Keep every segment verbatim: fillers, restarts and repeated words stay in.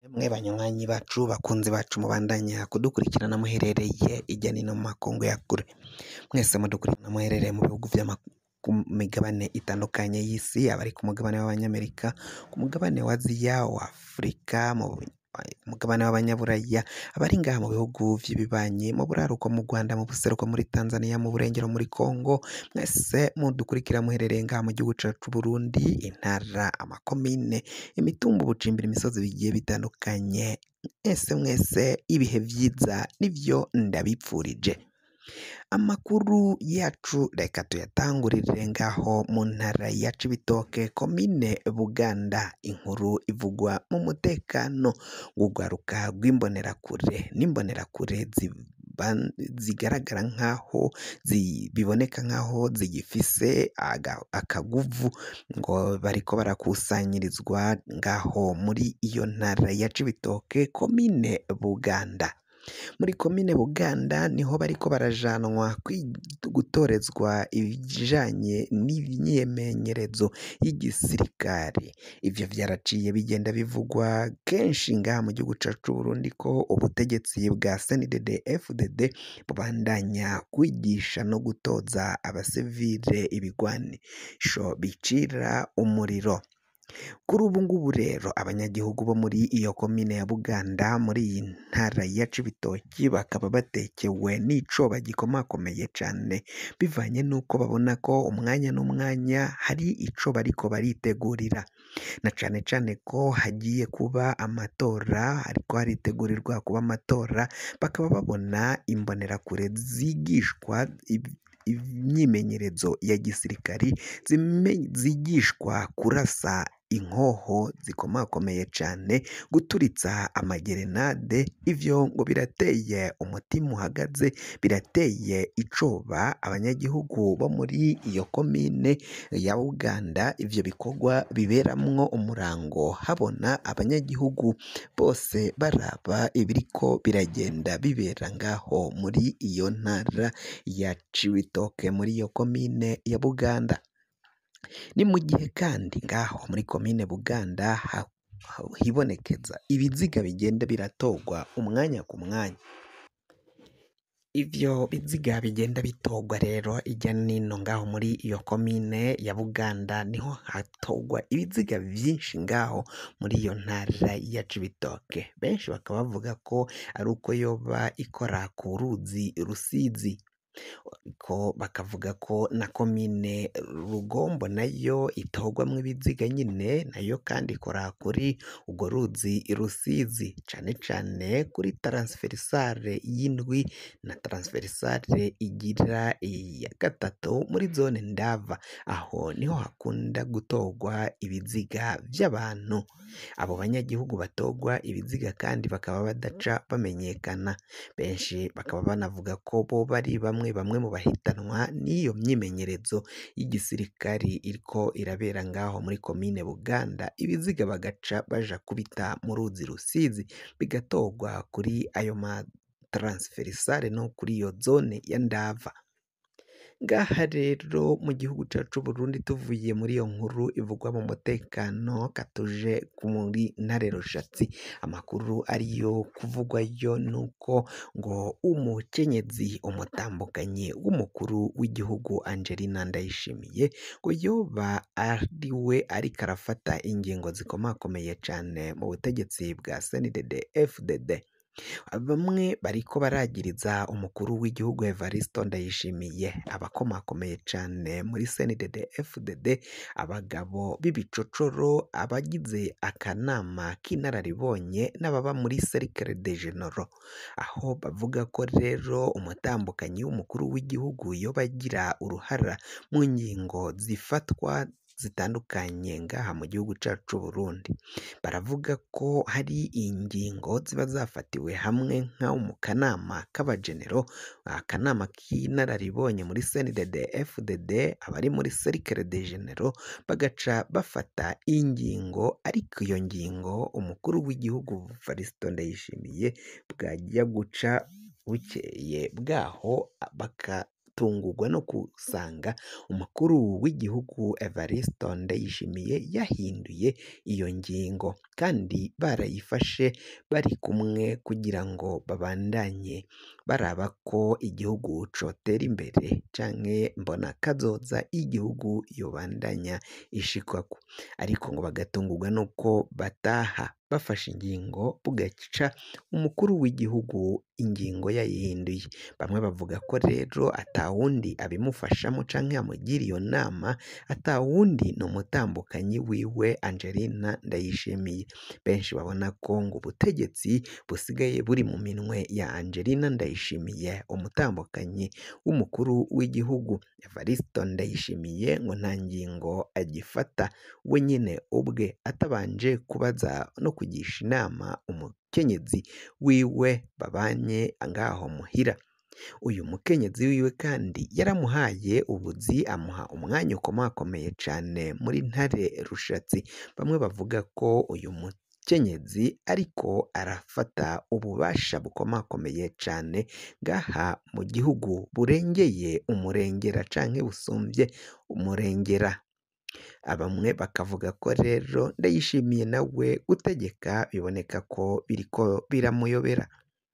Mwe banywanyi bacu bakunzi bacu mubandanya kudukurikirana muherereye irya nino mu makungu ya kure, mwese mudukurikirana muherereye mu bihugu vy'ama ku migabane itandukanye y'isi, abari ku mugabane w'abanyamerika, ku mugabane wa Aziya, wa Afurika, mu mugabane w'abanyaburaya, abari ngaha mu bihugu vy'ibibanyi, mu buraruko mu Rwanda, mu buseruko muri Tanzania, mu burengero muri Kongo, mwese mudukurikira muherereye ngaha mu gihugu cacu Burundi, intara, amakomine, imitumba, ubucimbira, imisozi bigiye bitandukanye, mwese mwese ibihe vyiza nivyo ndabipfurije. Amakuru yacu reka tuyatangurire ngaho mu ntara ya Cibitoke, komine Buganda, inkuru ivugwa mu mutekano w'urwaruka rw'imbonerakure n'imbonerakure zigaragara nkaho biboneka nkaho zigifise akaguvu, ngo bariko barakusanyirizwa ngaho muri iyo ntara ya Cibitoke, komine Buganda. Muri komine Buganda niho bariko barajanwa gutorezwa ibijanye n'imyimenyerezo y'igisirikare. Ivyo vyaraciye bigenda bivugwa kenshi ngaha mu gihugu cacu Burundi ko ubutegetsi bwa C N D D F D D bubandanya kwigisha no gutoza abasivile ibigwanisho bicira umuriro. Kuri ubu ngubu rero abanyagihugu bo muri iyo komine ya Buganda muri iyi ntara ya Cibitoki bakaba batekewe n'icoba gikomakomeye cane, bivanye n'uko babona ko umwanya n'umwanya hari ico bariko baritegurira, na cane cane ko hagiye kuba amatora, ariko haritegurirwa kuba amatora, bakaba babona imbonerakure zigishwa imyimenyerezo ya gisirikari, zigishwa kurasa inkoho zikomakomeye cane, guturitsa amagerenade. Ivyo ngo birateye umutima uhagaze, birateye icoba abanyagihugu bo muri iyo komine ya Buganda. Ivyo bikorwa biberamwo umurango, habona abanyagihugu bose baraba ibiriko biragenda bibera ngaho muri iyo ntara ya Cibitoke, muri iyo komine ya Buganda. Ni mu gihe kandi ngaho muri komine Buganda hibonekeza ibiziga bigenda biratorwa umwanya ku mwanya. Ivyo biziga bigenda bitorwa rero irya nino ngaho muri iyo komine ya Buganda, niho hatorwa ibiziga vyinshi ngaho muri iyo ntara ya Cibitoke. Benshi bakaba bavuga ko ari uko yoba ikora ku ruzi Rusizi, ko bakavuga ko na komine Rugombo nayo itorwamwo ibiziga nyine, nayo kandi ikora kuri urwo ruzi Rusizi, cane cane kuri transversale y'indwi na transversale igira iya gatatu muri zone Ndava. Aho niho hakunda gutorwa ibiziga vy'abantu. Abo banyagihugu batorwa ibiziga kandi bakaba badaca bamenyekana, benshi bakaba banavuga ko bo bari bamwe bamwe mu bahitanwa n'iyo myimenyerezo y'igisirikari iriko irabera ngaho muri komine Buganda. Ibiziga bagaca baja kubita mu ruzi Rusizi, bigatorwa kuri ayo ma transversale no kuri iyo zone ya Ndava. Ngaha rero mu gihugu cacu Burundi, tuvuye muri iyo nkuru ivugwa mu mutekano, katuje muri ntare rushatsi. Amakuru ariyo kuvugwayo nuko ngo umukenyezi, umutambukanyi w'umukuru w'igihugu Angelina Ndayishimiye, ngo yoba ari we ariko arafata ingingo zikomakomeye cane mu butegetsi bwa C N D D F D D. Bamwe bariko baragiriza umukuru w'igihugu Evaristo Ndayishimiye, abakomakomeye cane muri C N D D F D D, abagabo b'ibicocoro, abagize akanama k'inararibonye n'ababa muri Cercle des Generaux, aho bavuga ko rero umutambukanyi w'umukuru w'igihugu yoba agira uruhara mu ngingo zifatwa zitandukanye ngaha mu gihugu cacu Burundi. Baravuga ko hari ingingo ziba zafatiwe hamwe nka mu kanama k'abagenero, akanama k'inararibonye muri C N D D F D D, abari muri Cercle des Generaux bagaca bafata ingingo, ariko iyo ngingo umukuru w'igihugu Evaristo Ndayishimiye bwajya guca bukeye bwaho baka bagatungurwa no kusanga umukuru w'igihugu Evariste Ndayishimiye yahinduye iyo ngingo kandi barayifashe bari kumwe kugira ngo babandanye baraba ko igihugu cotera imbere canke mbona kazoza igihugu yobandanya ishikwako, ariko ngo bagatungurwa nuko bataha bafashe ingingo bugaca umukuru w'igihugu ingingo yayihinduye. Bamwe bavuga ko rero atawundi abimufashamo canke amugira iyo nama, atawundi ni umutambukanyi wiwe Angelina Ndayishimiye. Benshi babona ko ngo ubutegetsi busigaye buri mu minwe ya Angelina Ndayishimiye, umutambukanyi w'umukuru w'igihugu. Evariste Ndayishimiye ngo nta ngingo agifata we nyine ubwe atabanje kubaza no kugisha inama umukenyezi wiwe babanye ngaho muhira. Uyu mukenyezi wiwe kandi yaramuhaye ubuzi, amuha umwanya ukomakomeye cane muri Ntare Rushatsi. Bamwe bavuga ko uyu mukenyezi ariko arafata ububasha bukomakomeye cane ngaha mu gihugu burengeye umurengera canke busumbye umurengera. Bamwe bakavuga ko rero Ndayishimiye nawe gutegeka biboneka ko biriko biramuyobera.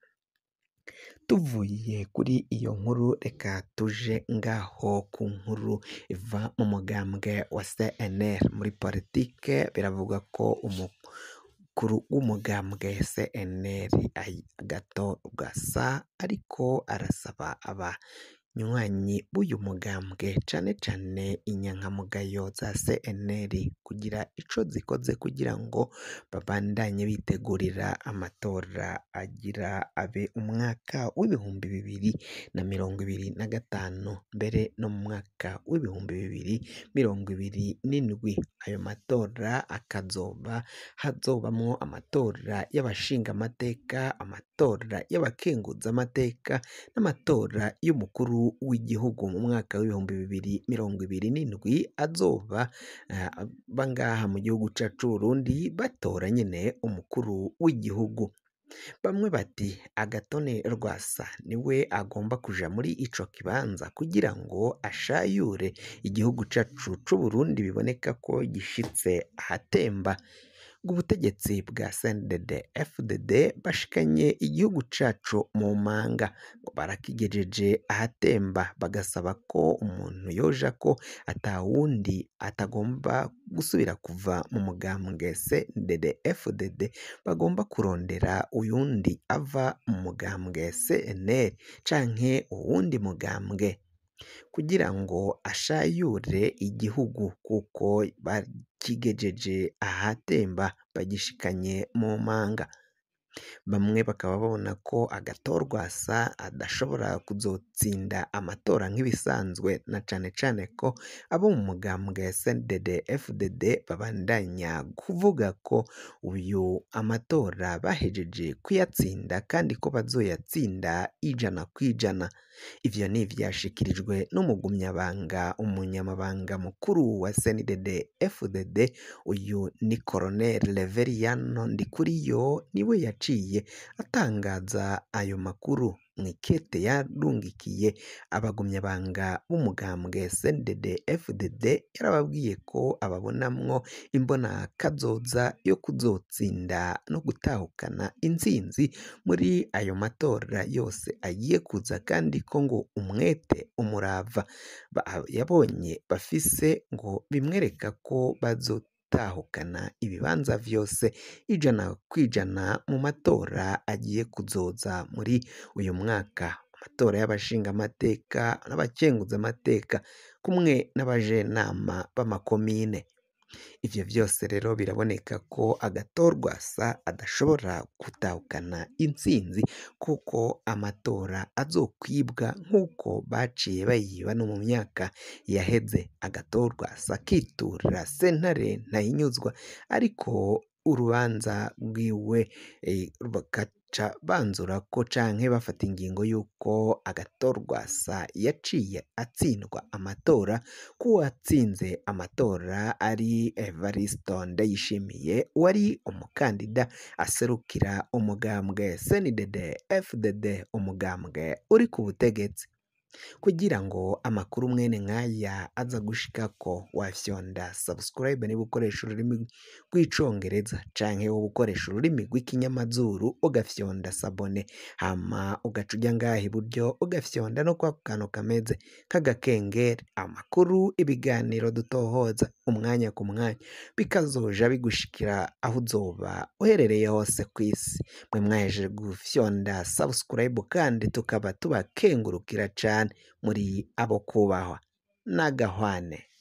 Tuvuye kuri iyo nkuru reka tuje ngaho ku nkuru iva mu mugambwe wa C N L. Muri politike biravugwa ko umukuru w'umugambwe C N L Agathon Rwasa ariko arasaba abanywanyi b'uyu mugambwe cane cane inyankamugayo za C N L kugira ico zikoze kugira ngo babandanye bitegurira amatora agira abe umwaka w'ibihumbi bibiri na mirongo ibiri na gatanu mbere no mu mwaka w'ibihumbi bibiri mirongo ibiri n'indwi. Ayo matora akazoba hazobamwo amatora y'abashingamateka, amatora y'abakenguzamateka n'amatora y'umukuru w'igihugu mu mwaka w'ibihumbi bibiri mirongo ibiri n'indwi azoba uh, bangaha mu gihugu cacu c'Uburundi batora nyene umukuru w'igihugu. Bamwe bati Agathon Rwasa niwe agomba kuja muri ico kibanza kugira ngo ashayure igihugu cacu c'Uburundi, biboneka ko gishitse ahatemba. Ubutegetsi bwa C N D D F D D bashikanye igihugu cacu mu manga, barakigejeje ahatemba, bagasaba ko umuntu yoja ko atawundi atagomba gusubira kuva mu mugambwe C N D D F D D, bagomba kurondera uyundi ava mu mugambwe C N L canke uwundi mugambwe kugira ngo ashayure igihugu, kuko bakigejeje ahatemba bagishikanye mu manga. Bamwe bakaba babona ko Agathon Rwasa adashobora kuzotsinda amatora nk'ibisanzwe, na cane cane ko abo mu mugambwe C N D D F D D babandanya kuvuga ko uyu amatora bahejeje kuyatsinda kandi ko bazoyatsinda ijana kwijana. Ivyo ni ivyashikirijwe n'umugumyabanga umunyamabanga mukuru wa C N D D F D D, uyu ni Colonel Reveriyano Ndikuriyo, niwe yaciye atangaza ayo makuru mw'ikete yarungikiye abagumyabanga b'umugambwe C N D D F D D. Yarababwiye ko ababonamwo imbona kazoza yo kuzotsinda no gutahukana intsinzi muri ayo matora yose agiye kuza, kandi ko ngo umwete umurava yabonye bafise ngo bimwereka ko bazotahukana ibibanza vyose ijana kwijana mu matora agiye kuzoza muri uyu mwaka, amatora y'abashingamateka n'abakenguzamateka kumwe n'abajenama b'amakomine. Ivyo vyose rero biraboneka ko Agathon Rwasa adashobora gutahukana intsinzi, kuko amatora azokwibwa nk'uko baciye bayiba no mu myaka yaheze. Agathon Rwasa akitura sentare ntahinyuzwa, ariko urubanza rwiwe eh, bakaca banzura ko canke bafata ingingo yuko Agathon Rwasa yaciye atsindwa amatora, ko uwatsinze amatora ari Evariste Ndayishimiye wari umukandida aserukira umugambwe C N D D F D D, umugambwe uri ku butegetsi. kugira ngo amakuru mwene nk'aya aza gushikako wafyonda subscribe niba ukoresha ururimi rw'icongereza canke wowe ukoresha ururimi rw'ikinyamazuru ugafyonda sabone hama ugaca uja ngaha iburyo ugafyonda no kwa kantu kameze k'agakengeri amakuru ibiganiro dutohoza umwanya ku mwanya bikazoja bigushikira aho uzoba uherereye hose kw'isi mwe mwahejeje gufyonda subscribe kandi tukaba tubakengurukira cane muri abo kubahwa n'agahwane.